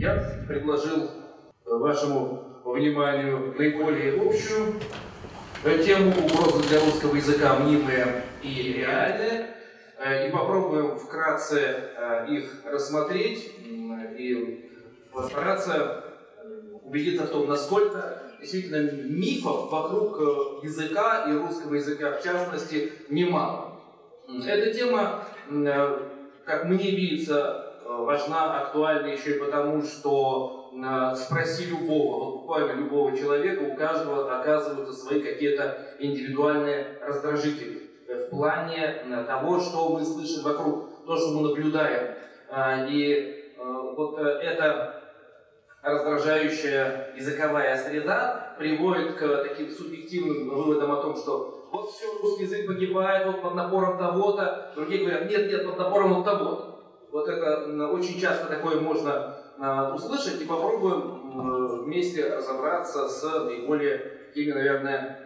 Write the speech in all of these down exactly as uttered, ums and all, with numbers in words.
Я предложил вашему вниманию наиболее общую тему угрозы для русского языка, мнимые и реальные, и попробуем вкратце их рассмотреть и постараться убедиться в том, насколько действительно мифов вокруг языка и русского языка в частности немало. Эта тема, как мне видится, важна, актуальна еще и потому, что спроси любого, вот буквально любого человека, у каждого оказываются свои какие-то индивидуальные раздражители в плане того, что мы слышим вокруг, то, что мы наблюдаем. И вот эта раздражающая языковая среда приводит к таким субъективным выводам о том, что вот все, русский язык погибает вот под напором того-то, другие говорят, нет, нет, под напором вот того-то. Вот это очень часто такое можно услышать, и попробуем вместе разобраться с наиболее такими, наверное,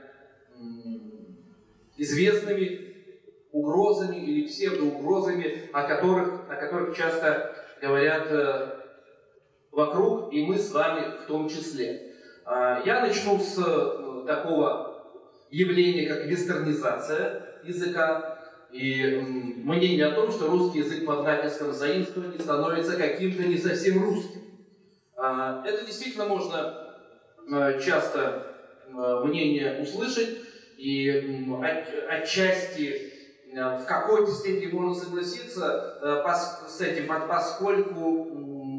известными угрозами или псевдоугрозами, о которых, о которых часто говорят вокруг, и мы с вами в том числе. Я начну с такого явления, как вестернизация языка, и мнение о том, что русский язык под натиском заимствования становится каким-то не совсем русским. Это действительно можно часто мнение услышать, и отчасти в какой-то степени можно согласиться с этим, поскольку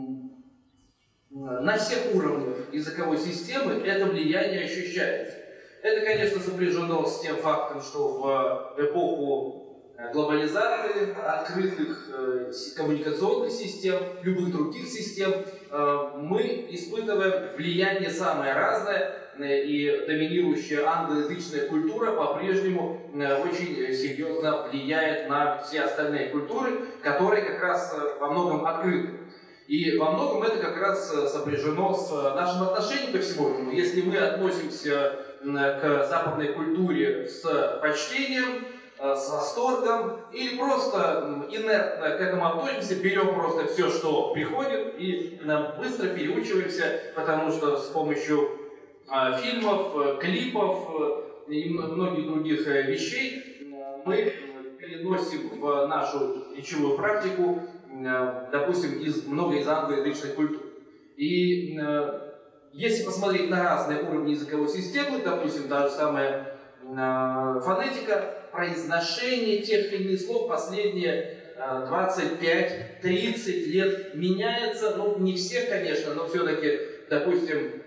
на всех уровнях языковой системы это влияние ощущается. Это, конечно, сопряжено с тем фактом, что в эпоху глобализации, открытых э, коммуникационных систем, любых других систем, э, мы испытываем влияние самое разное, э, и доминирующая англоязычная культура по-прежнему э, очень серьезно влияет на все остальные культуры, которые как раз э, во многом открыты. И во многом это как раз сопряжено с нашим отношением ко всему этому. Если мы относимся к западной культуре с почтением, с восторгом, или просто инертно к этому относимся, берем просто все, что приходит, и быстро переучиваемся, потому что с помощью фильмов, клипов и многих других вещей мы переносим в нашу речевую практику, допустим, из, много из англоязычных культур. И если посмотреть на разные уровни языковой системы, допустим, та же самая фонетика, произношение тех или иных слов последние двадцать пять тридцать лет меняется, ну не всех, конечно, но все-таки, допустим,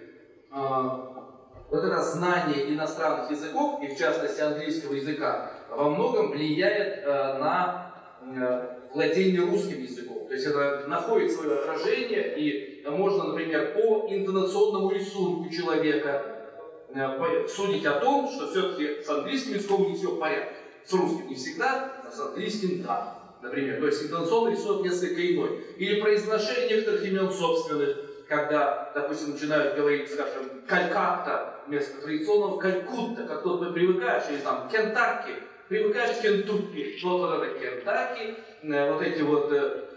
вот это знание иностранных языков, и в частности английского языка, во многом влияет на владение русским языком. То есть это находит свое отражение, и можно, например, по интонационному рисунку человека судить о том, что все-таки с английским языком не все в порядке. С русским не всегда, а с английским да. Например, то есть интонационный рисунок несколько иной. Или произношение некоторых имен собственных, когда, допустим, начинают говорить, скажем, Калькатта вместо традиционного Калькутта, как тот мы привыкаешь, или там Кентаки, привыкаешь к Кентукки, вот, вот это Кентаки, вот эти вот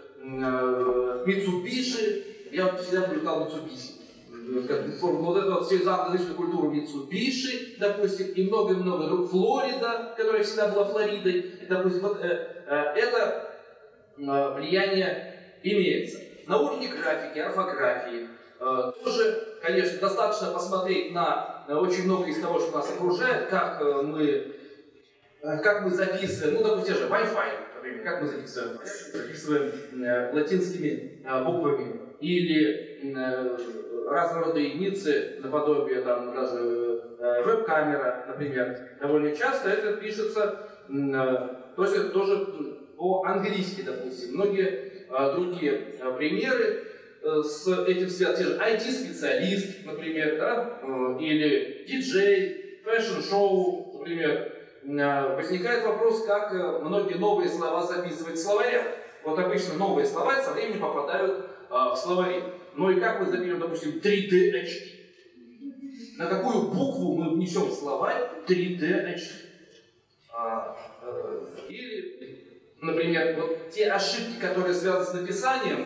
э, Митсубиши, я всегда привыкал Митсубиши. Вот это вот через англоязычную культуру Митсубиши, допустим, и много-много других, Флорида, которая всегда была Флоридой, допустим, вот, э, э, это э, влияние имеется. На уровне графики, орфографии э, тоже, конечно, достаточно посмотреть на э, очень много из того, что нас окружает, как э, мы, э, как мы записываем, ну, допустим, же Wi-Fi, например, как мы записываем, записываем э, латинскими э, буквами, или э, разного рода единицы, наподобие там даже э, веб-камера, например, довольно часто это пишется э, тоже, тоже по-английски, допустим. Многие э, другие э, примеры э, с этим связаны. Те же ай ти-специалист, например, да, э, или диджей, фэшн-шоу, например. Э, возникает вопрос, как э, многие новые слова записывать в словарях. Вот обычно новые слова со временем попадают э, в словари. Ну и как мы запишем, допустим, три дэ эйч ди? На какую букву мы внесем в словарь три дэ эйч ди? А, э, или, например, вот те ошибки, которые связаны с написанием,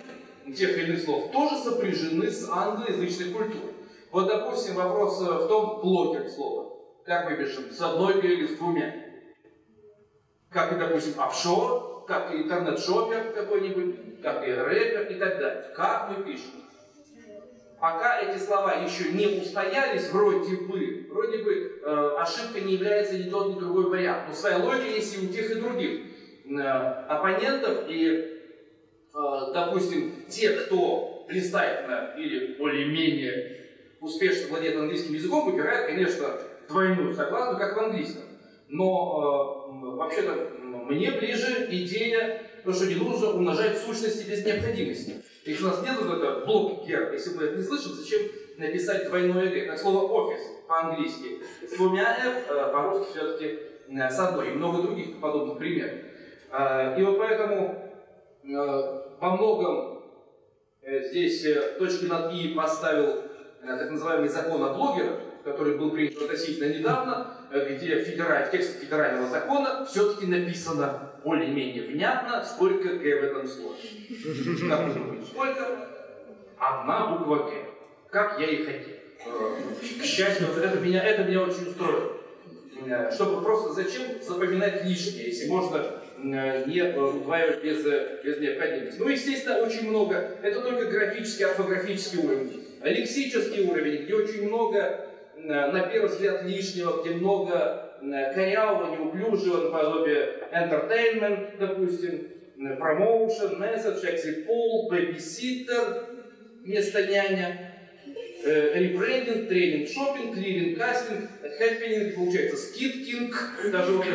тех или иных слов тоже сопряжены с англоязычной культурой. Вот, допустим, вопрос в том, блогер слова. Как мы пишем? С одной или с двумя? Как и, допустим, офшор, как и интернет-шопер какой-нибудь, как и рэпер и так далее. Как мы пишем? Пока эти слова еще не устоялись, вроде бы, вроде бы э, ошибка не является ни тот, ни другой вариант. Но своя логика есть и у тех, и других э, оппонентов. И, э, допустим, те, кто блистательно или более-менее успешно владеет английским языком, выбирают, конечно, двойную согласную, как в английском. Но э, вообще-то мне ближе идея, то, что не нужно умножать сущности без необходимости. Если у нас нет вот этого блока гер, если мы это не слышим, зачем написать двойное г? Как слово офис по-английски с двумя f, по-русски все-таки с одной. И много других подобных примеров. И вот поэтому во многом здесь точки над «и» поставил так называемый закон о блогерах, который был принят относительно недавно, где федераль, в тексте федерального закона все-таки написано более-менее внятно, сколько «г» в этом слове. Как вы думаете, сколько? Одна буква «г». Как я и хотел. К счастью, вот это, меня, это меня очень устроило. Чтобы просто зачем запоминать лишнее, если можно не удваивать без, без необходимости. Ну, естественно, очень много. Это только графический, орфографический уровень. Лексический уровень, где очень много, на первый взгляд, лишнего, где много корявого, неуклюжего, наподобие entertainment, допустим, promotion, message, exit poll, babysitter, вместо няня, ребрендинг, тренинг, шопинг, клиринг, кастинг, хэппининг, получается скидкинг, даже вот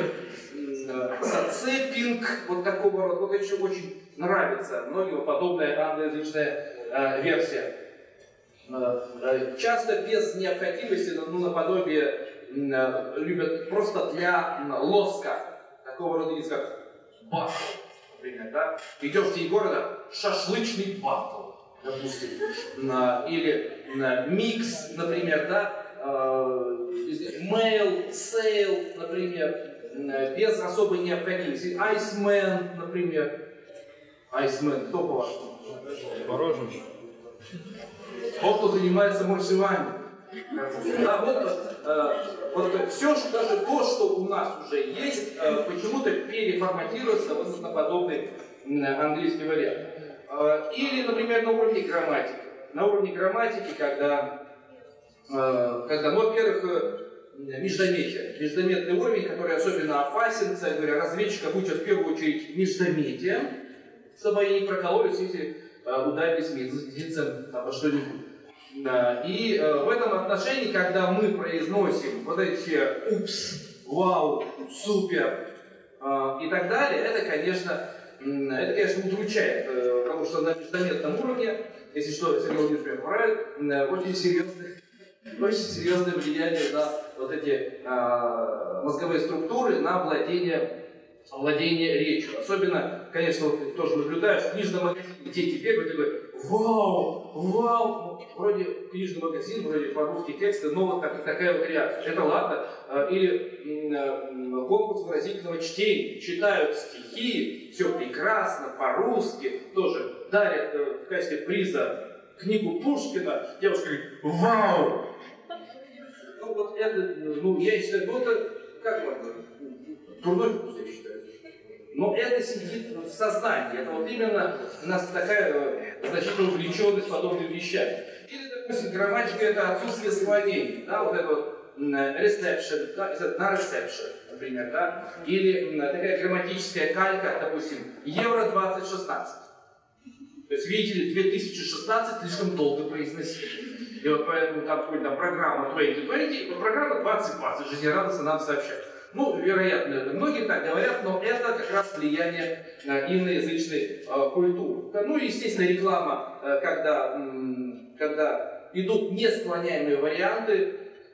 зацепинг, вот такого рода. Вот это еще очень нравится многим подобная англоязычная э, версия. Часто без необходимости, ну, наподобие, любят просто для лоска. Такого рода есть как батл, например, да? Идешь в день города, шашлычный батл, допустим. Или микс, например, да? Mail, sale, например, без особой необходимости. Iceman, например. Iceman, кто по-вашему? Мороженое. Тот, кто занимается маршеванием. Да, вот, э, вот все, что, даже то, что у нас уже есть, э, почему-то переформатируется вот на подобный э, английский вариант. Э, или, например, на уровне грамматики. На уровне грамматики, когда, э, когда ну, во-первых, э, междометие. Междометный уровень, который особенно опасен, кстати говоря, разведчиков учат в первую очередь междометием, чтобы они не прокололись, если ударились медицем обо что-нибудь. Да. И э, в этом отношении, когда мы произносим вот эти «упс», «вау», «супер» э, и так далее, это, конечно, э, это, конечно, удручает, э, потому что на междометном уровне, если что, Сергей Владимирович правит, э, очень серьезное, очень серьезное влияние на вот эти э, мозговые структуры, на владение владение речью. Особенно, конечно, вот тоже наблюдаешь, в книжном магазине дети бегают и говорят: вау, вау, вроде книжный магазин, вроде по-русски тексты, но вот так, такая вот реакция. Это ладно. Или конкурс выразительного чтения. Читают стихи, все прекрасно, по-русски, тоже дарят в качестве приза книгу Пушкина. Девушка говорит: вау! Ну вот это, ну я считаю, ну это, как можно, дурной вкус, я считаю. Но это сидит в сознании. Это вот именно у нас такая значительная увлеченность подобными вещами. Или, допустим, грамматика — это отсутствие склонений. Да, вот это вот reception, да, на reception, например, да. Или такая грамматическая калька, допустим, Евро двадцать шестнадцать. То есть, видели, две тысячи шестнадцать слишком долго произносили. И вот поэтому там какая-то программа двадцать двадцать, а программа двадцать двадцать жизнерадостно нам сообщает. Ну, вероятно, это многие так говорят, но это как раз влияние э, иноязычной э, культуры. Ну и, естественно, реклама, э, когда, м, когда идут несклоняемые варианты,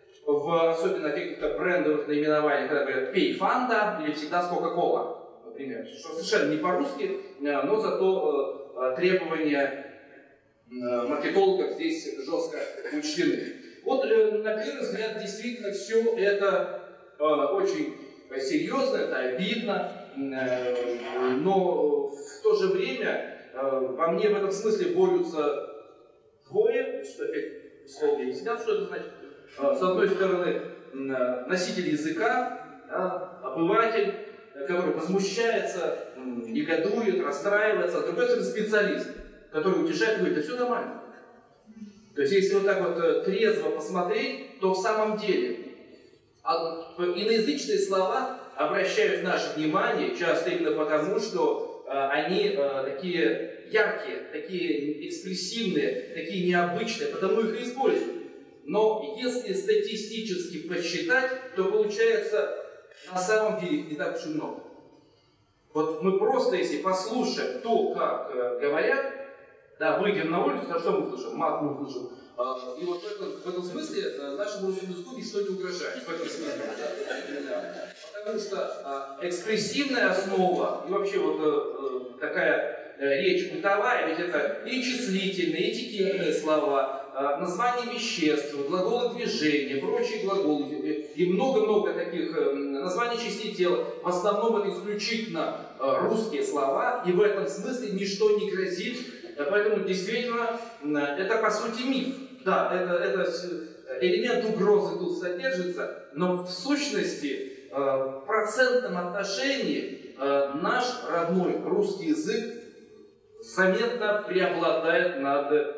в особенно каких-то брендовых наименованиях, когда говорят «пей фанта» или «всегда с кока-кола», например, что совершенно не по-русски, э, но зато э, требования э, маркетологов здесь жестко учтены. Вот, э, на первый взгляд, действительно все это очень серьезно, это обидно, но в то то же время во мне в этом смысле борются двое, что опять психологи объяснят, что это значит. С одной стороны, носитель языка, да, обыватель, который возмущается, негодует, расстраивается, а с другой стороны специалист, который утешает и говорит, да все нормально. То есть если вот так вот трезво посмотреть, то в самом деле иноязычные слова обращают наше внимание часто именно потому, что э, они э, такие яркие, такие экспрессивные, такие необычные, потому их и используют. Но если статистически посчитать, то получается на самом деле их не так уж и много. Вот мы просто, если послушаем то, как э, говорят, да, выйдем на улицу, а что мы слышим? Мат мы слышим. Э, и вот в этом, в этом смысле э, нашему русскому языку ничто не угрожает. В этом смысле. Да. Потому что э, экспрессивная основа и вообще вот э, такая э, речь бытовая, ведь это и числительные, и этикетные слова, э, названия веществ, глаголы движения, прочие глаголы и много-много таких э, названий частей тела. В основном это исключительно э, русские слова, и в этом смысле ничто не грозит. Поэтому действительно это по сути миф. Да, это, это элемент угрозы тут содержится, но в сущности в процентном отношении наш родной русский язык заметно преобладает над,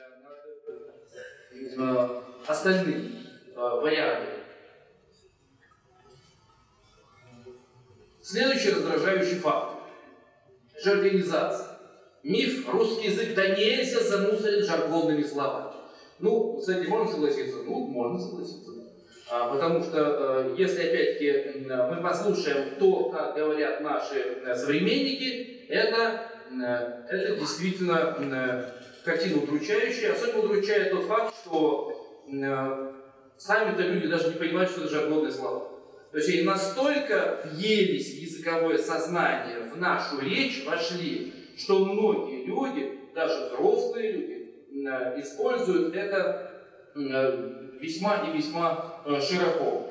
над остальными вариантами. Следующий раздражающий факт. Жаргонизация. Миф, русский язык да нельзя замусорен жаргонными словами. Ну, с этим можно согласиться? Ну, можно согласиться. А, потому что, э, если опять-таки мы послушаем то, как говорят наши э, современники, это, э, это действительно э, картина удручающая. Особенно удручает тот факт, что э, сами-то люди даже не понимают, что это жаргонные слова. То есть они настолько въелись в языковое сознание, в нашу речь вошли, что многие люди, даже взрослые люди, используют это весьма и весьма широко.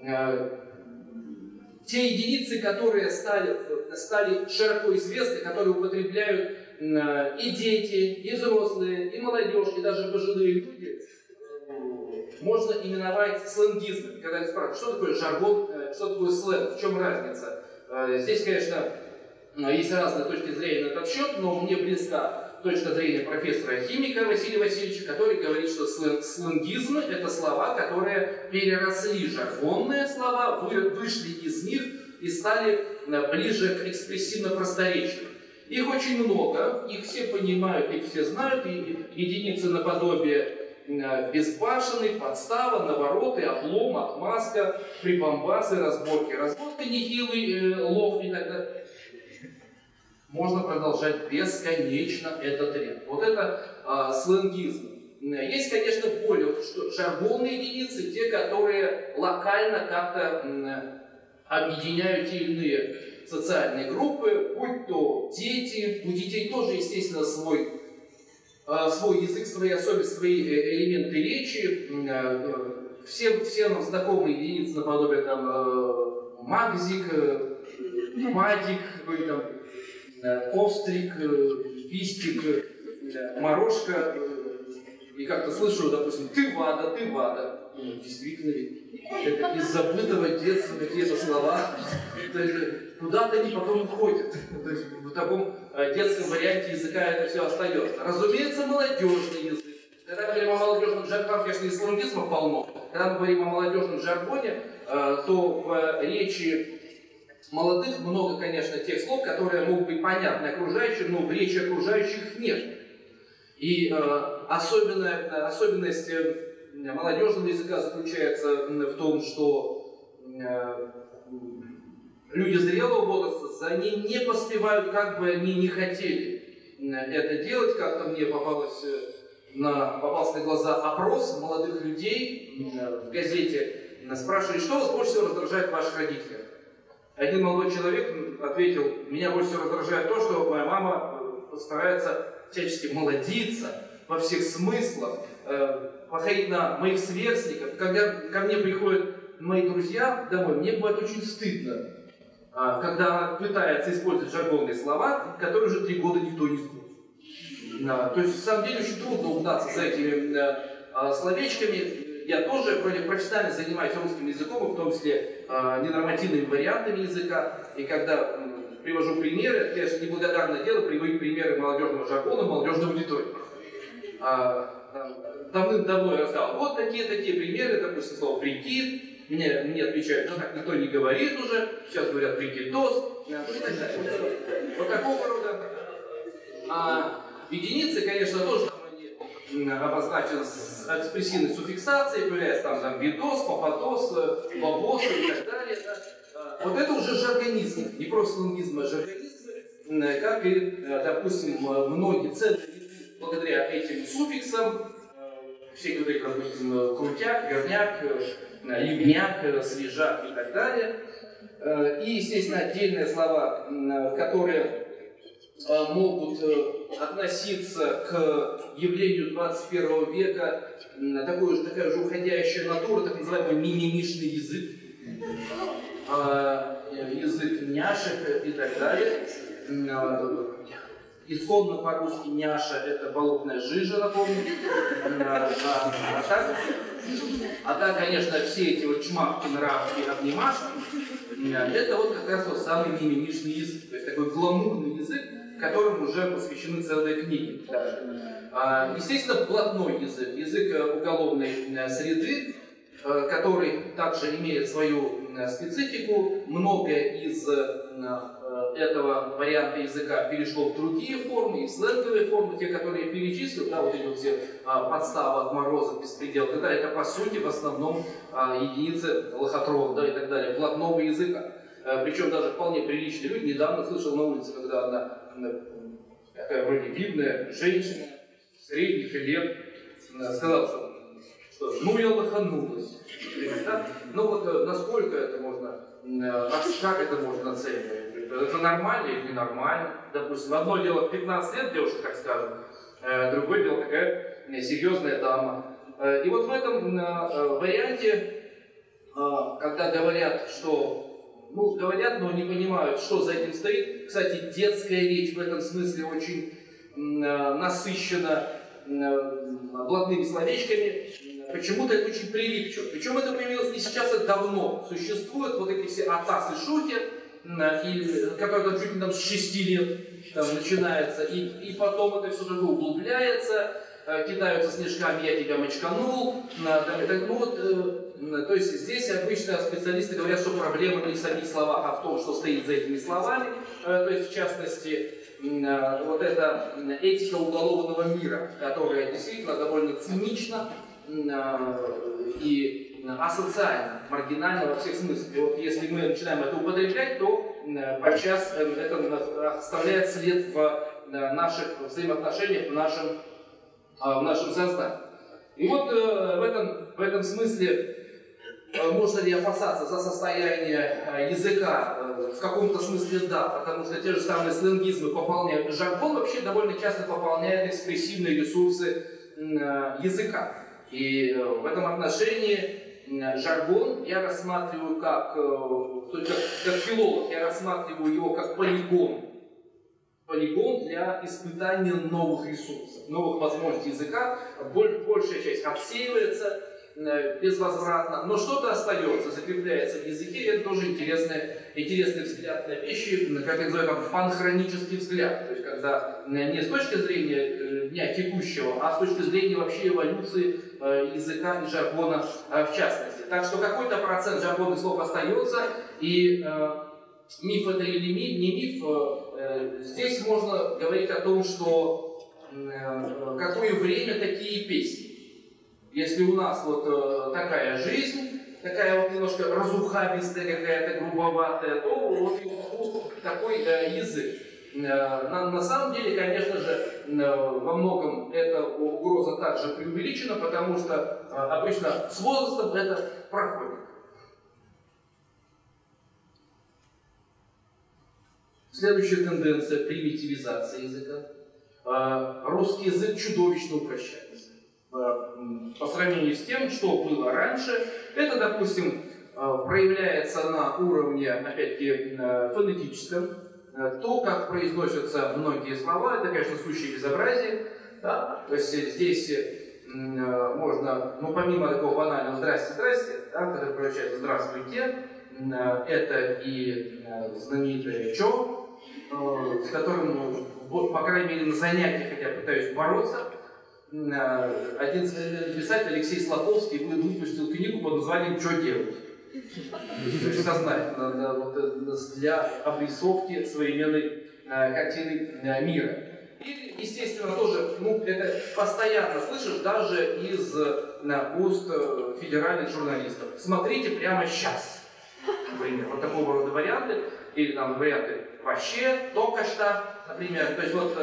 Те единицы, которые стали, стали широко известны, которые употребляют и дети, и взрослые, и молодежь, и даже пожилые люди, можно именовать сленгизмом. Когда их спрашивают, что такое жаргон, что такое сленг, в чем разница? Здесь, конечно, есть разные точки зрения на этот счет, но мне близка точка зрения профессора-химика Василия Васильевича, который говорит, что сленгизмы – это слова, которые переросли жаргонные слова, вышли из них и стали ближе к экспрессивно-просторечию. Их очень много, их все понимают, их все знают, и единицы наподобие безбашенный, подстава, навороты, облом, отмазка, прибамбасы, разборки, разборки, нехилый э, лов и так далее. Можно продолжать бесконечно этот ряд. Вот это э, сленгизм. Есть, конечно, более что, жаргонные единицы, те, которые локально как-то э, объединяют те или иные социальные группы, будь то дети, у детей тоже, естественно, свой свой язык, свои особенности, свои элементы речи. Все, все нам знакомые единицы наподобие там магзик, мадик, там, острик, пистик, морожка. И как-то слышу, допустим, ты вада, ты вада. Ну, действительно, это из забытого детства какие-то слова. Куда-то они потом уходят. То есть в таком детском варианте языка это все остается. Разумеется, молодежный язык. Когда мы говорим о молодежном жаргоне, там, конечно, и сленгизмов полно. Когда мы говорим о молодежном жаргоне, то в речи молодых много, конечно, тех слов, которые могут быть понятны окружающим, но в речи окружающих нет. И особенная, особенность молодежного языка заключается в том, что люди зрелого возраста за ним не поспевают, как бы они не хотели это делать. Как-то мне попалось на, попался на глаза опрос молодых людей в газете. Спрашивали, что вас больше всего раздражает в ваших родителях? Один молодой человек ответил, меня больше всего раздражает то, что моя мама старается всячески молодиться во всех смыслах, походить на моих сверстников. Когда ко мне приходят мои друзья домой, мне бывает очень стыдно. когда пытается использовать жаргонные слова, которые уже три года никто не знает. То есть, на самом деле, очень трудно угнаться за этими словечками. Я тоже вроде профессионально занимаюсь русским языком, в том числе ненормативными вариантами языка. И когда привожу примеры, это, конечно, неблагодарное дело приводить примеры молодежного жаргона, молодежной аудитории. Давным-давно я рассказал, вот такие-такие примеры, допустим, слово «прикид». Мне, мне отвечают, ну так никто не говорит уже, сейчас говорят «прикидос». Вот такого рода. А единицы, конечно, тоже обозначены с экспрессивной суффиксацией, появляется там, там видос, пападос, бабос и так далее. Да. Вот это уже жаргонизм, не просто слангизм, а жаргонизм, как и, допустим, многие целые благодаря этим суффиксам, все говорят, допустим, крутяк, верняк, ливняк, свежак и так далее. И, естественно, отдельные слова, которые могут относиться к явлению двадцать первого века, такой же, такая же уходящая натура, так называемый мимимишный язык, язык няшек и так далее. Исходно по-русски няша – это болотная жижа, напомню. А, а, а, так, а так, конечно, все эти вот чмахки, нравки, обнимашки – это вот как раз вот самый мимимишный язык. То есть такой гламурный язык, которому уже посвящены целые книги. А, естественно, блатной язык, язык уголовной среды, который также имеет свою специфику. Многое из этого варианта языка перешло в другие формы, и в сленговые формы, те, которые я перечислил, да, вот эти вот все подставы, отморозок, беспредел, и так далее, это по сути в основном единицы лохотрон, да, и так далее, блатного языка. Причем даже вполне приличные люди. Недавно слышал на улице, когда одна такая вроде видная женщина, средних лет, сказала, что, что ну я лоханулась. Да? Ну вот насколько это можно, как это можно оценивать? Это нормально или ненормально? Допустим, одно дело в пятнадцать лет девушка, так скажем, другое дело такая серьезная дама. И вот в этом варианте, когда говорят, что Ну, говорят, но не понимают, что за этим стоит. Кстати, детская речь в этом смысле очень э, насыщена э, блатными словечками. Почему-то это очень прилипчиво. Причем это появилось не сейчас, а давно. Существуют вот эти все атасы шухи, э, и, которые там чуть ли там с шести лет там, начинается, и, и потом это все такое углубляется, э, кидаются снежками, я тебя мочканул. Э, так, ну, вот, э, то есть здесь обычно специалисты говорят, что проблема не в самих словах, а в том, что стоит за этими словами. То есть, в частности, вот эта этика уголовного мира, которая действительно довольно цинична и асоциальна, маргинальна во всех смыслах. И вот если мы начинаем это употреблять, то подчас это оставляет след в наших взаимоотношениях, в нашем, в нашем сознании. И вот в этом, в этом смысле можно ли опасаться за состояние языка? В каком-то смысле да, потому что те же самые сленгизмы пополняют. Жаргон вообще довольно часто пополняет экспрессивные ресурсы языка. И в этом отношении жаргон я рассматриваю как, как, как филолог, я рассматриваю его как полигон. Полигон для испытания новых ресурсов, новых возможностей языка. Большая часть отсеивается безвозвратно, но что-то остается, закрепляется в языке, и это тоже интересный, интересный взгляд на вещи, как я называю, там, панхронический взгляд, то есть когда не с точки зрения дня текущего, а с точки зрения вообще эволюции языка и жаргона в частности. Так что какой-то процент жаргонных слов остается, и э, миф это или миф, не миф, э, здесь можно говорить о том, что э, какое время такие песни. Если у нас вот э, такая жизнь, такая вот немножко разухабистая, какая-то грубоватая, то вот такой э, язык. Э, на, на самом деле, конечно же, э, во многом эта угроза также преувеличена, потому что э, обычно с возрастом это проходит. Следующая тенденция – примитивизация языка. Э, русский язык чудовищно упрощается. По сравнению с тем, что было раньше, это, допустим, проявляется на уровне, опять-таки, фонетическом. То, как произносятся многие слова, это, конечно, сущее безобразие. Да? То есть здесь можно, ну, помимо такого банального «здрасте, здрасте», да, который превращается в «здравствуйте», это и знаменитое «чё», с которым, по крайней мере, на занятиях я пытаюсь бороться. Один писатель, Алексей Слоповский, выпустил книгу под названием «Чё делать?». Сознательно, для обрисовки современной картины мира. И, естественно, тоже, ну, это постоянно слышишь даже из уст федеральных журналистов. Смотрите прямо сейчас. Например, вот такого рода варианты. Или там варианты вообще, только что, например. То есть вот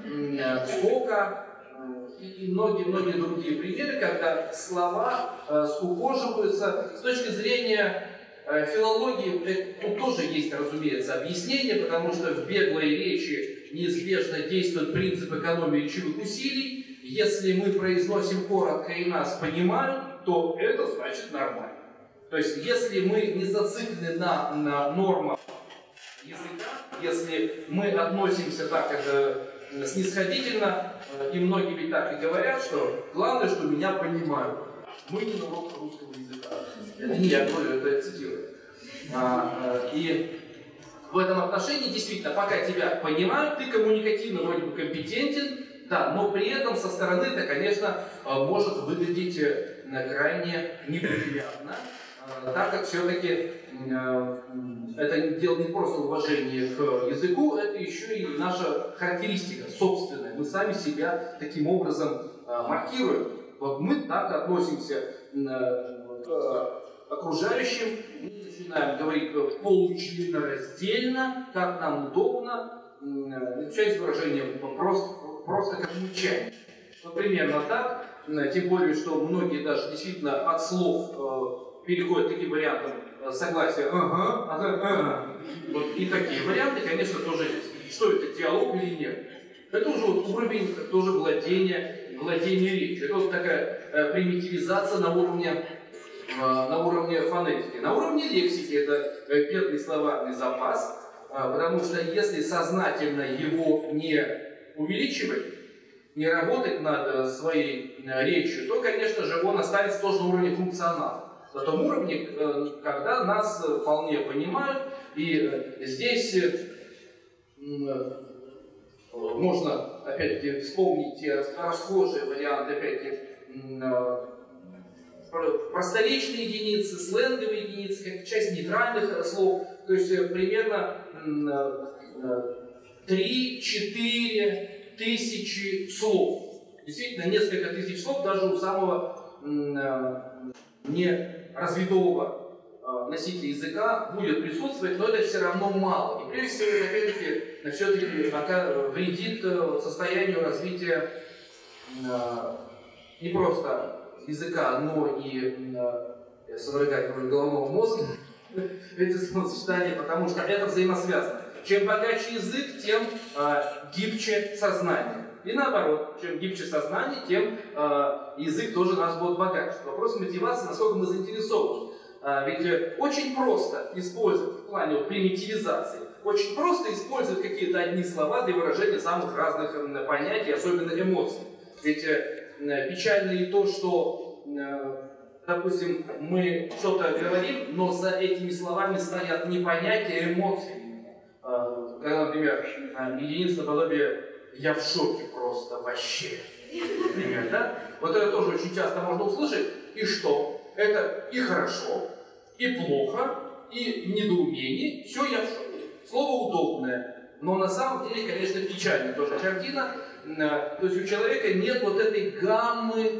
сколько и многие-многие другие примеры, когда слова скукоживаются. С точки зрения филологии тут тоже есть, разумеется, объяснение, потому что в беглой речи неизбежно действует принцип экономии речевых усилий. Если мы произносим коротко и нас понимают, то это значит нормально. То есть, если мы не зациклены на, на нормах языка, если мы относимся так это снисходительно, и многие ведь так и говорят, что главное, что меня понимают. Мы не на урок русского языка. Это не я говорю, это я цитирую. А, и в этом отношении действительно, пока тебя понимают, ты коммуникативно вроде бы компетентен, да, но при этом со стороны это, конечно, может выглядеть крайне неприятно, так как все-таки это дело не просто уважение к языку, это еще и наша характеристика собственная. Мы сами себя таким образом маркируем. Вот мы так относимся к окружающим, мы начинаем говорить получленораздельно, как нам удобно, часть выражения просто, просто как мычание. Вот примерно так, тем более, что многие даже действительно от слов переходят к таким вариантам согласия «ага», «ага», «ага». Вот и такие варианты, конечно, тоже есть. Что это, диалог или нет? Это уже вот уровень тоже владения, владения речью. Это вот такая э, примитивизация на уровне, э, на уровне фонетики. На уровне лексики это э, бедный словарный запас, э, потому что если сознательно его не увеличивать, не работать над э, своей э, речью, то, конечно же, он останется тоже на уровне функционала. На том уровне, э, когда нас вполне понимают, и э, здесь э, можно, опять-таки, вспомнить те расхожие варианты, опять-таки, просторечные единицы, сленговые единицы, как часть нейтральных слов. То есть примерно три-четыре тысячи слов. Действительно, несколько тысяч слов даже у самого неразвитого носитель языка будет присутствовать, но это все равно мало. И прежде всего, это опять-таки все-таки пока вредит состоянию развития не просто языка, но и содрогательного головного мозга, эти словосочетания, потому что это взаимосвязано. Чем богаче язык, тем гибче сознание. И наоборот, чем гибче сознание, тем язык тоже нас будет богаче. Вопрос мотивации, насколько мы заинтересованы. Ведь очень просто использовать в плане вот, примитивизации, очень просто использовать какие-то одни слова для выражения самых разных понятий, особенно эмоций. Ведь печально и то, что, допустим, мы что-то говорим, но за этими словами стоят не понятия, а эмоции. Когда, например, единица наподобие «я в шоке просто вообще». Например, да? Вот это тоже очень часто можно услышать. И что? Это и хорошо, и плохо, и недоумение. Все, я в шоке. Слово удобное. Но на самом деле, конечно, печальная тоже картина. То есть у человека нет вот этой гаммы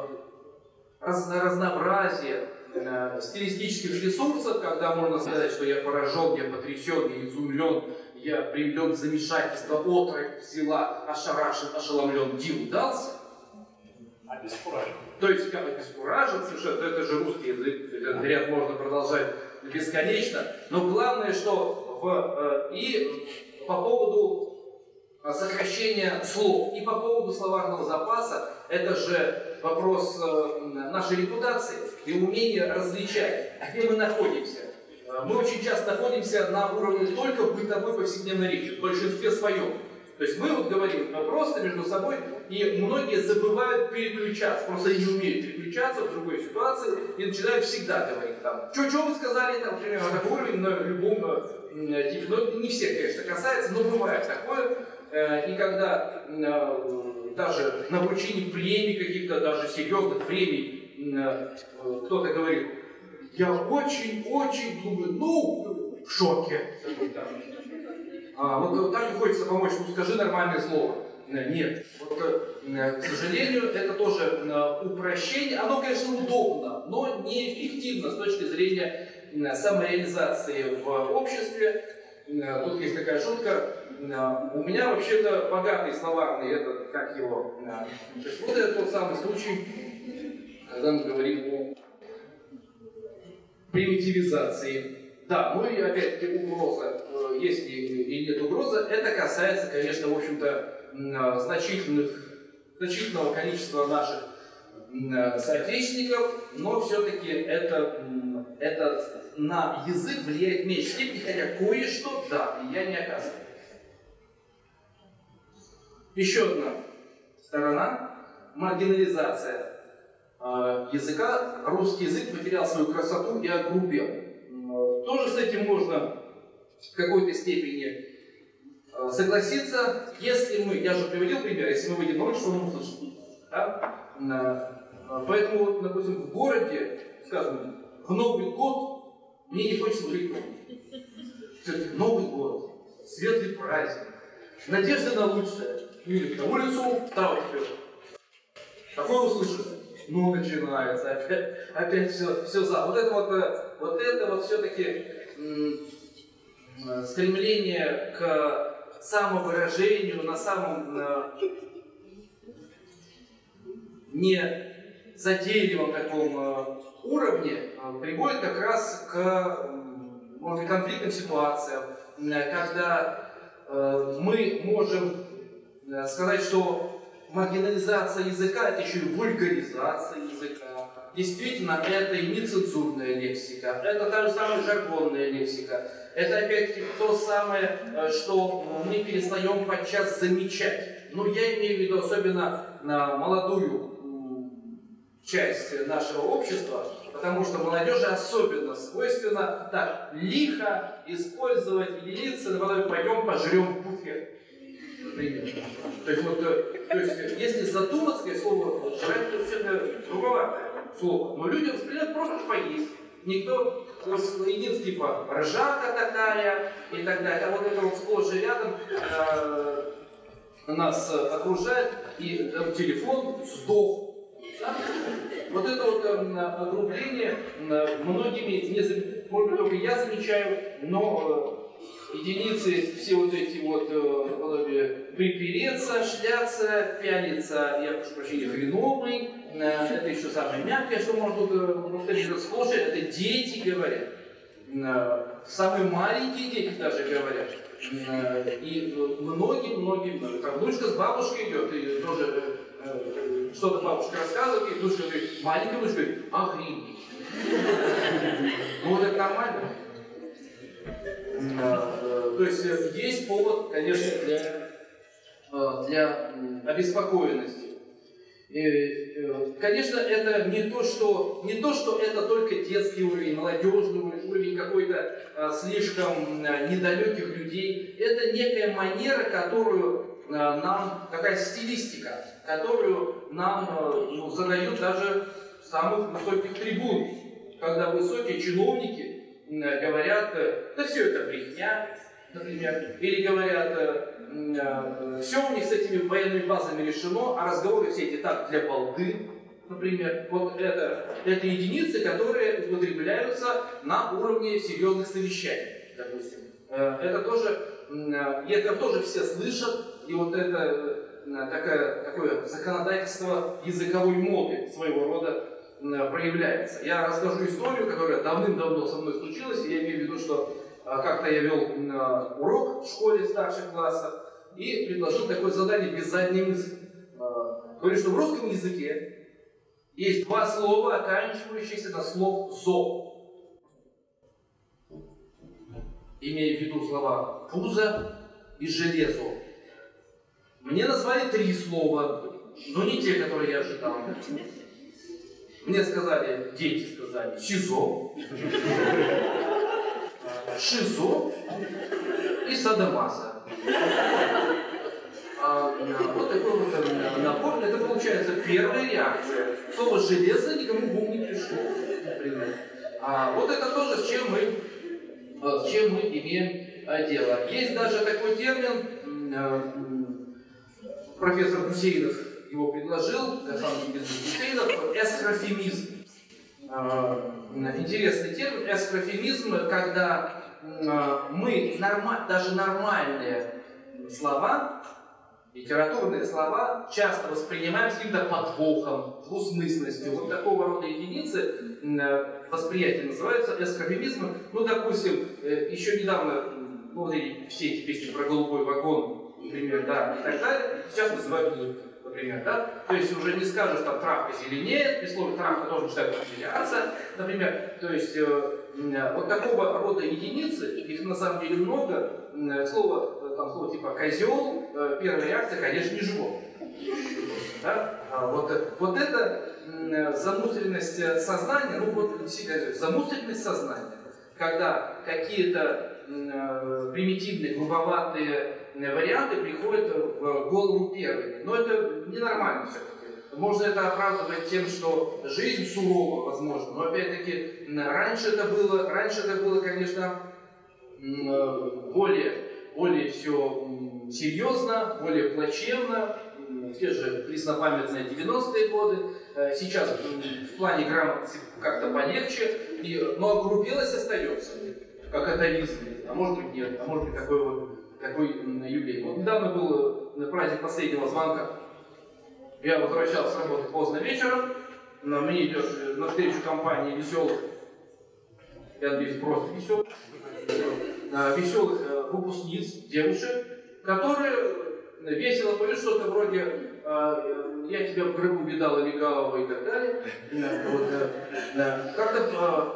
разнообразия стилистических ресурсов, когда можно сказать, что я поражен, я потрясен, я изумлен, я приведен в замешательство, отрок взяла, ошарашен, ошеломлен, диву дался. Обескуражен. То есть, как обескуражен, совершенно, это же русский язык, этот ряд можно продолжать бесконечно. Но главное, что в, и по поводу сокращения слов, и по поводу словарного запаса, это же вопрос нашей репутации и умения различать, где мы находимся. Мы очень часто находимся на уровне только бытовой повседневной речи, в большинстве своем. То есть мы вот говорим просто между собой, и многие забывают переключаться, просто не умеют переключаться в другой ситуации и начинают всегда говорить там, что, что вы сказали, там, примерно такой уровень на любом типе. Но не всех, конечно, касается, но бывает такое. И когда даже на вручении премий каких-то, даже серьезных премий, кто-то говорит, я очень-очень думаю, ну, в шоке. А, вот так и хочется помочь, ну скажи нормальное слово. Нет. Вот, к сожалению, это тоже упрощение. Оно, конечно, удобно, но неэффективно с точки зрения самореализации в обществе. Тут есть такая шутка. У меня вообще-то богатый словарный, это как его. То есть вот это тот самый случай, когда мы говорим о примитивизации. Да, ну и опять-таки угроза, если и нет угрозы, это касается, конечно, в общем-то, значительных, значительного количества наших соотечественников, но все-таки это, это на язык влияет в меньшей степени, хотя кое-что, да, влияние оказывает. Еще одна сторона – маргинализация языка. Русский язык потерял свою красоту и огрубел. Тоже с этим можно в какой-то степени согласиться, если мы, я же приводил пример, если мы выйдем на улицу, что мы услышим. Да? Поэтому, допустим, в городе, скажем, в Новый год мне не хочется жить. Все-таки Новый год, светлый праздник, надежда на лучшее. Или на улицу, встал вперед. Такое услышим. Ну, начинается, опять, опять все, все за. Вот это вот, вот это вот все-таки стремление к самовыражению на самом на, не задейливом таком уровне приводит как раз к, может быть, конфликтным ситуациям, когда мы можем сказать, что маргинализация языка – это еще и вульгаризация языка. Действительно, это и нецензурная лексика, это та же самая жаргонная лексика. Это опять-таки то самое, что мы перестаем подчас замечать. Но я имею в виду особенно на молодую часть нашего общества, потому что молодежи особенно свойственно так лихо использовать единицы, например, пойдем пожрем буфет. Например. То есть, вот, то есть, если задуматься, слово «жрать», то все это грубоватое слово. Но люди воспринимают просто поесть. Никто, единственное, типа, ржака такая и так далее. А вот это вот сплошь и рядом э, нас окружает, и э, телефон сдох. Да? Вот это вот э, огрубление э, многими, не, может быть, только я замечаю, но... Э, единицы, все вот эти вот э, припереться, шляться, пялиться, я прошу прощения, хреновый, э, это еще самое мягкое, что можно тут повторить, э, сплошь, это дети говорят, э, самые маленькие дети даже говорят, э, и многие-многие, там внучка с бабушкой идет, и тоже э, что-то бабушка рассказывает, и внучка говорит, маленькая внучка говорит, охренеть. Ну вот это нормально. То есть есть повод, конечно, для, для обеспокоенности. И, конечно, это не то, что, не то, что это только детский уровень, молодежный уровень какой-то слишком недалеких людей. Это некая манера, которую нам, такая стилистика, которую нам ну, задают даже с самых высоких трибун, когда высокие чиновники говорят, да все это брехня, например, или говорят, все у них с этими военными базами решено, а разговоры все эти так для балды, например. Вот это, это единицы, которые употребляются на уровне серьезных совещаний, допустим. Это тоже, это тоже все слышат, и вот это такое, такое законодательство языковой моды своего рода проявляется. Я расскажу историю, которая давным-давно со мной случилась. Я имею в виду, что как-то я вел урок в школе старших классов и предложил такое задание без задней мысли. Говорю, что в русском языке Есть два слова, оканчивающиеся на слово «зо». Имея в виду слова «пузо» и «железо». Мне назвали три слова, но не те, которые я ожидал. Мне сказали, дети сказали «СИЗО», «ШИЗО» и «Садомазо». А, вот такой вот набор. Это получается первая реакция. Слово «железо» никому в ум не пришло. А, вот это тоже, с чем мы, с чем мы имеем дело. Есть даже такой термин, профессор Гусейнов его предложил, Гусейнов, эсхрофемизм. Интересный термин, эсхрофемизм, когда мы норма, даже нормальные слова, литературные слова, часто воспринимаем с каким-то подвохом, двусмысленностью. Вот такого рода единицы восприятия называются эсхрофемизмом. Ну, допустим, еще недавно, ну, вот эти, все эти песни про голубой вагон, например, да, и так далее, сейчас называют улыбкой, например, да. То есть уже не скажешь, там, травка зеленеет, при слове травка тоже начинает выделяться, например. То есть вот такого рода единицы, их на самом деле много. Слово, там, слово типа козел, первая реакция, конечно, не животное. Да? Вот, вот это замусоренность сознания, ну вот замусоренность сознания, когда какие-то примитивные, грубоватые варианты приходят в голову первыми. Но это ненормально все-таки. Можно это оправдывать тем, что жизнь сурова, возможно. Но опять-таки, раньше это было, раньше это было, конечно, более, более все серьезно, более плачевно. Те же преснопамятные девяностые годы. Сейчас в плане грамотности как-то полегче, и, но окрупелость остается, как атовизм. А может быть нет, а может быть такой вот такой юбилей. Вот недавно был праздник последнего звонка. Я возвращался с работы поздно вечером. На мне идет навстречу компании веселых, я надеюсь, просто веселых, веселых выпускниц, девушек, которые весело поют что-то вроде «Я тебя в гробу видала легавого» и так далее. Вот, как-то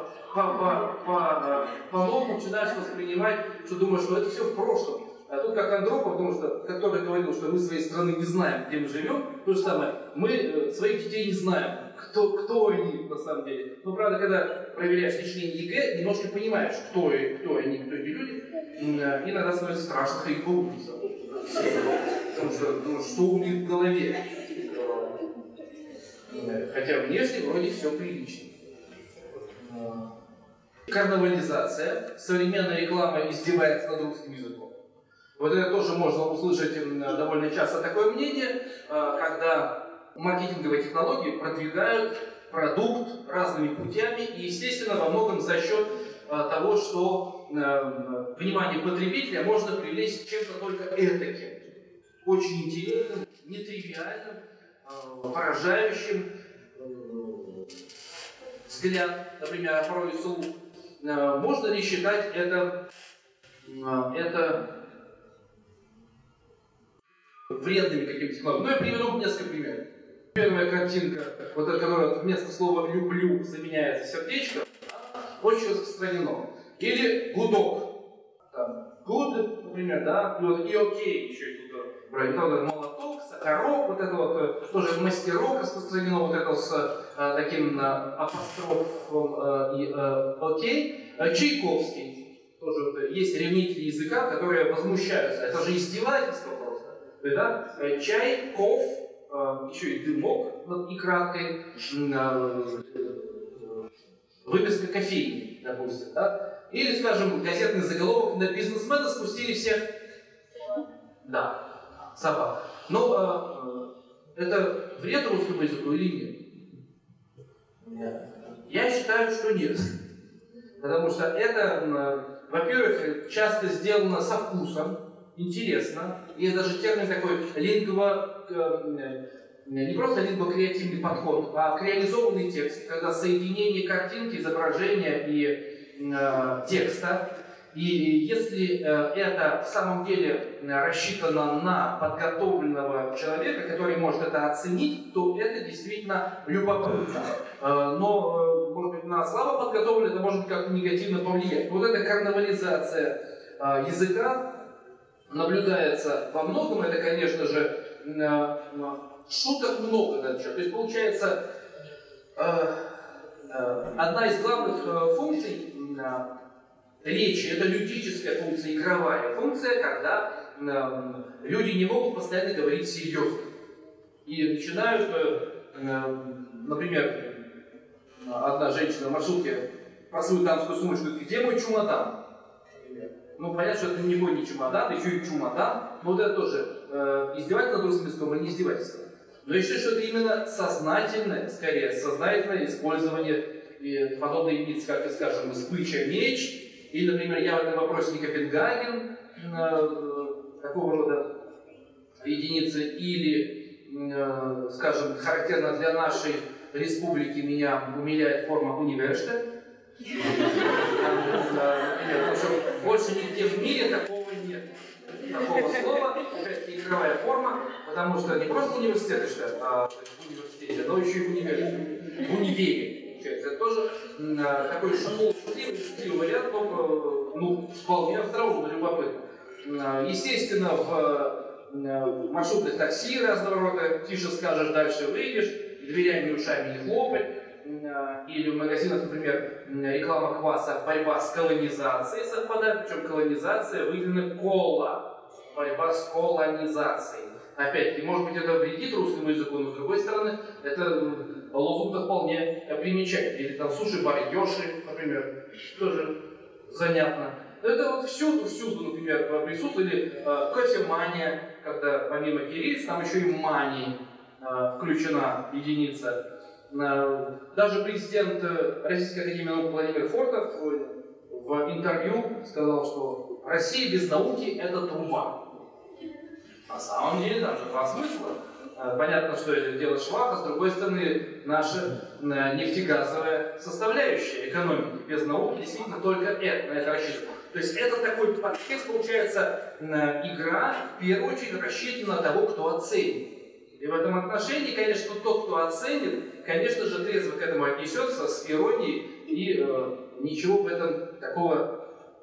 по-новому начинаешь воспринимать, что думаешь, что это все в прошлом. А тут как Андропов, потому что, который говорил, что мы своей страны не знаем, где мы живем, то же самое, мы своих детей не знаем, кто, кто они на самом деле. Но правда, когда проверяешь сочинение ЕГЭ, немножко понимаешь, кто, кто они, кто эти люди, иногда становится страшно ходить по улицам. Потому что, ну, что у них в голове. Хотя внешне вроде все прилично. Карнавализация. Современная реклама издевается над русским языком. Вот это тоже можно услышать довольно часто такое мнение, когда маркетинговые технологии продвигают продукт разными путями и, естественно, во многом за счет того, что внимание потребителя можно привлечь чем-то только этаким, очень интересным, нетривиальным, поражающим взгляд, например, порой слух. Можно ли считать это, это вредными какими-то технологиями? Ну, я приведу несколько примеров. Первая картинка, вот эта, которая вместо слова «люблю» заменяется сердечком, очень распространено. Или гудок. Там, good, например, да, и окей, еще и тут молоток, сахарок, вот это вот тоже мастерок распространено, вот это с а, таким а, апострофом а, и а, окей. А, Чайковский, тоже вот, есть ревнители языка, которые возмущаются. Это же издевательство просто. Да? Чай, ков, а, еще и дымок, вот, и краткой а, выписка кофейни, допустим, да? Или, скажем, газетный заголовок: на бизнесмена спустили всех. Да, собак. Но э, это вред русскому языку или нет? Я считаю, что нет. Потому что это, э, во-первых, часто сделано со вкусом, интересно. Есть даже термин такой лингво, э, не просто лингво-креативный подход, а креализованный текст, когда соединение картинки, изображения и э, текста. И если это в самом деле рассчитано на подготовленного человека, который может это оценить, то это действительно любопытно. Но, может быть, на слабо подготовленный это может как-то негативно повлиять. Вот эта карнавализация языка наблюдается во многом. Это, конечно же, шуток много на счет. То есть, получается, одна из главных функций речи — это людическая функция, игровая функция, когда э, люди не могут постоянно говорить серьезно. И начинают, э, например, одна женщина в маршрутке про свою дамскую сумочку говорит: где мой чемодан? Ну, понятно, что это не мой не чемодан, еще и чемодан. Но вот это тоже э, издевательство над русским языком или не издевательство. Но я считаю, что это именно сознательное, скорее, сознательное использование и подобной единицы, как, скажем, сбыча меч. Или, например, я в этом вопросе не Копенгаген, э, такого рода единицы, или, э, скажем, характерно для нашей республики меня умиляет форма университет. Потому что больше нигде в мире такого нет. Такого слова, опять-таки игровая форма, потому что не просто университет, а в университете, но еще и в универе. В универе. Это тоже э, такой шутливый, шутливый вариант, но ну, вполне остроумно, любопытно. Э, естественно, в э, маршрутных такси разного рода тише скажешь, дальше выйдешь, дверями и ушами не хлопать. Э, или в магазинах, например, реклама кваса «Борьба с колонизацией» совпадает, причем колонизация выделена кола, борьба с колонизацией. Опять-таки, может быть, это вредит русскому языку, но с другой стороны, это лозунг-то вполне примечательный. Или там суши-бар Йоши, например, тоже занятно. Но это вот всюду, всюду, например, присутствует. Или э, кофемания, когда помимо кириллицы, там еще и мании э, включена единица. Э, даже президент Российской академии наук Владимир Фортов в интервью сказал, что Россия без науки — это труба. На самом деле, там же два смысла. Понятно, что это дело швах, а с другой стороны, наша нефтегазовая составляющая экономики. Без науки действительно только это, на это рассчитано. То есть это такой подтекст, получается, игра, в первую очередь, рассчитана на того, кто оценит. И в этом отношении, конечно, тот, кто оценит, конечно же, трезво к этому отнесется, с иронией, и э, ничего в этом такого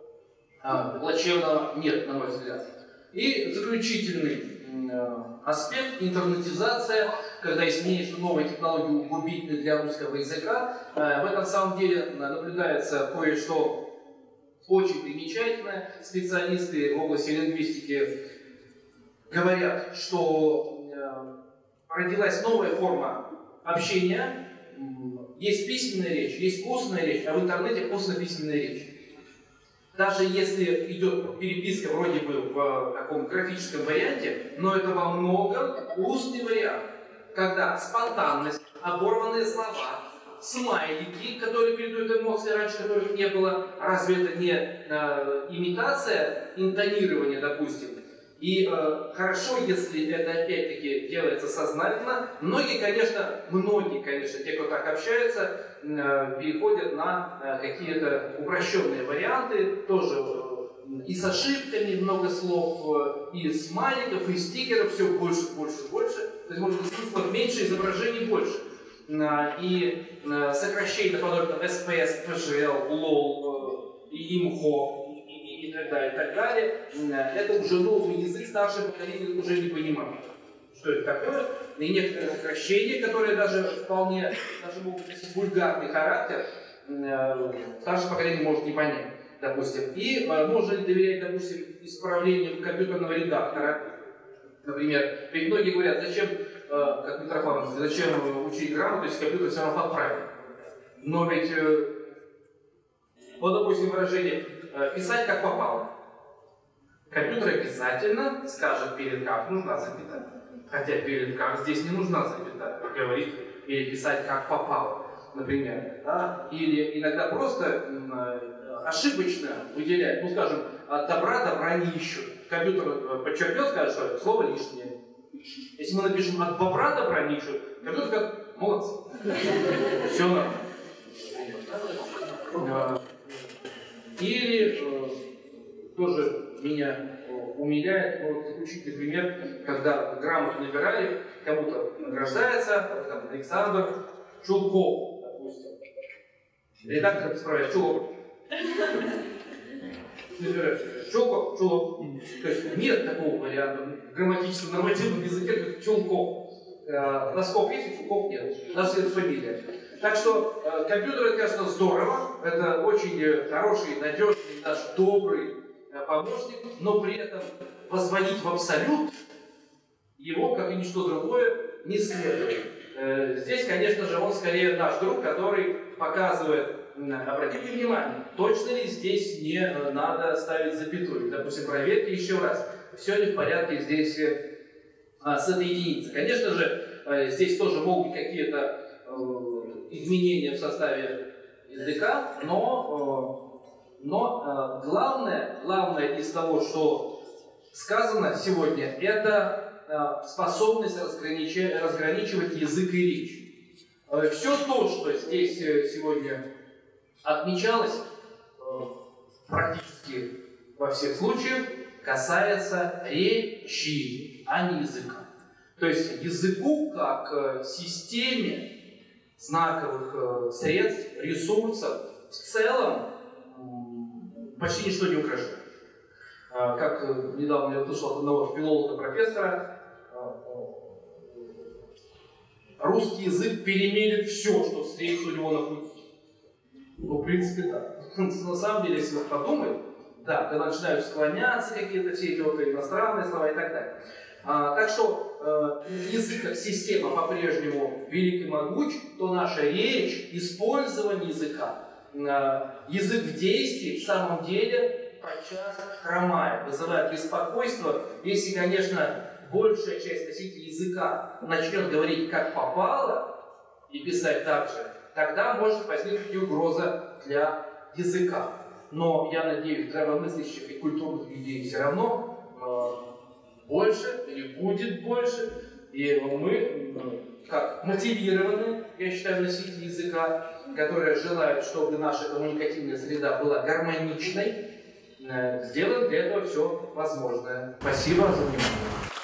э, плачевного нет, на мой взгляд. И заключительный э, аспект — интернетизация, когда есть мнение, что новые технологии губительны для русского языка. Э, в этом самом деле наблюдается кое-что очень примечательное. Специалисты в области лингвистики говорят, что э, родилась новая форма общения. Есть письменная речь, есть устная речь, а в интернете устно-письменная речь. Даже если идет переписка вроде бы в таком графическом варианте, но это во многом устный вариант, когда спонтанность, оборванные слова, смайлики, которые передают эмоции, раньше которых не было, разве это не э, имитация интонирования, допустим? И э, хорошо, если это опять-таки делается сознательно. Многие, конечно, многие, конечно, те, кто так общаются, э, переходят на э, какие-то упрощенные варианты, тоже э, и с ошибками много слов, э, и смайликов, и стикеров, все больше, больше, больше. То есть, может быть, смыслов меньше, изображений больше. Э, и э, сокращение наподобие эс пи эс, пэ жэ эл, лол, э, и имхо, и так далее, и так далее. Это уже новый язык, старшее поколение уже не понимает, что это такое. И некоторые сокращения, которые даже вполне, даже могут носить вульгарный характер, старшее поколение может не понять, допустим. И можно ли доверять, допустим, исправлению компьютерного редактора. Например, ведь многие говорят, зачем, как Митрофанов, зачем учить грамоту, если компьютер все равно подправит. Но ведь, вот, допустим, выражение «писать как попало». Компьютер обязательно скажет перед «как» нужна запятая. Хотя перед «как» здесь не нужна запятая. Говорит или писать как попало, например. Да? Или иногда просто ошибочно выделяет, ну скажем, от добра добра не ищут. Компьютер подчеркнет, скажет, что слово лишнее. Если мы напишем «от бобра добра не ищут», компьютер скажет «молодцы». Все нормально. Или, тоже меня умиляет. Вот заключительный пример, когда грамоту набирали, кому-то награждается, вот там Александр Чулков, допустим. Редактор исправляет Чулков. Чулков, Чулков. То есть нет такого варианта в грамматическом нормативном языке, как Чулков. Носков есть, Чулков нет. Даже это фамилия. Так что э, компьютер, это, конечно, здорово, это очень хороший, надежный, наш добрый э, помощник, но при этом позвонить в абсолют его, как и ничто другое, не следует. Э, здесь, конечно же, он скорее наш друг, который показывает, э, обратите внимание, точно ли здесь не э, надо ставить запятую. Допустим, проверьте еще раз, все ли в порядке здесь э, с этой единицей. Конечно же, э, здесь тоже могут быть какие-то изменения в составе языка, но, но главное, главное из того, что сказано сегодня, это способность разграничивать, разграничивать язык и речь. Все то, что здесь сегодня отмечалось, практически во всех случаях, касается речи, а не языка. То есть языку как системе знаковых средств, ресурсов в целом почти ничто не угрожает. Как недавно я услышал от одного филолога-профессора, русский язык перемелет все, что встретится у него на пути. Ну, в принципе, да. На самом деле, если вы подумаете, да, когда начинают склоняться какие-то все эти вот иностранные слова и так далее. А, так что э, язык как система по-прежнему велик и могуч, то наша речь, использование языка, э, язык в действии в самом деле подчас хромает, вызывает беспокойство. Если, конечно, большая часть носителей языка начнет говорить как попало и писать так же, тогда может возникнуть и угроза для языка. Но я надеюсь, здравомыслящих и культурных людей все равно э, больше или будет больше, и мы, как мотивированы, я считаю, носители языка, которые желают, чтобы наша коммуникативная среда была гармоничной, сделаем для этого все возможное. Спасибо за внимание.